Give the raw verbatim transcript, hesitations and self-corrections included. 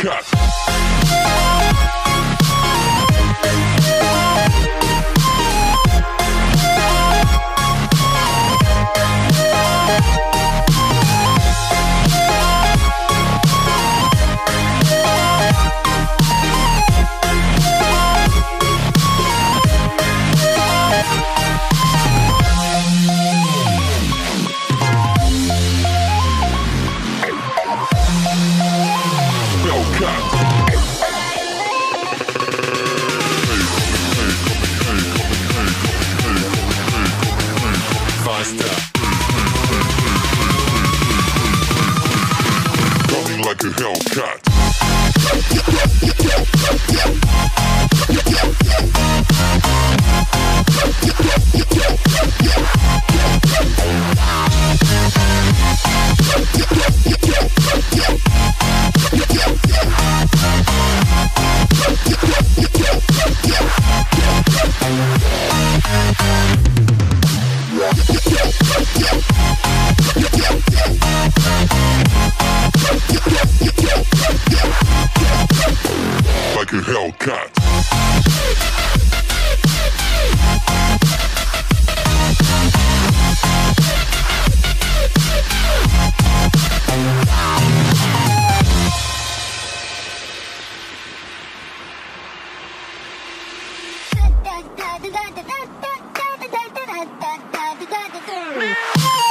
Hellcat. Coming like a Hellcat. Like a Hellcat. Da da da da da da da da da da da da da da.